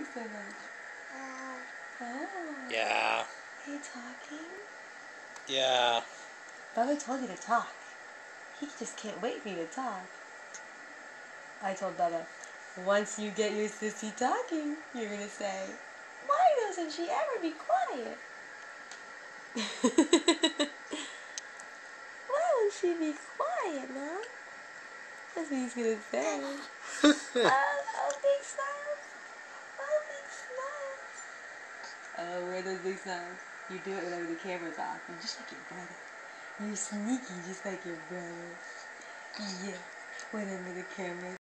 so much? Oh. Yeah. Are you talking? Yeah. Bubba told you to talk. He just can't wait for you to talk. I told Bubba, once you get your sissy talking, you're going to say, why doesn't she ever be quiet? Why won't she be quiet, Mom? That's what he's going to say. Oh, big smiles. Oh, big smiles. Oh, where are those big smiles? You do it whenever the camera's off. You're just like your brother. You're sneaky just like your brother. Yeah, whenever the camera's